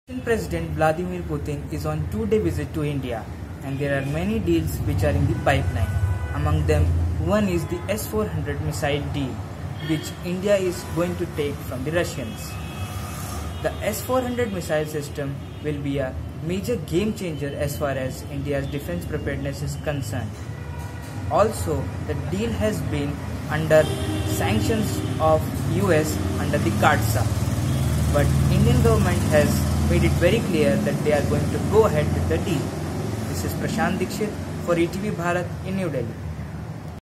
Russian President Vladimir Putin is on 2-day visit to India, and there are many deals which are in the pipeline. Among them, one is the S-400 missile deal, which India is going to take from the Russians. The S-400 missile system will be a major game changer as far as India's defense preparedness is concerned. Also, the deal has been under sanctions of US under the CARDSA, but Indian government has made it very clear that they are going to go ahead with the deal. This is Prashant Dikshit for ETV Bharat in New Delhi.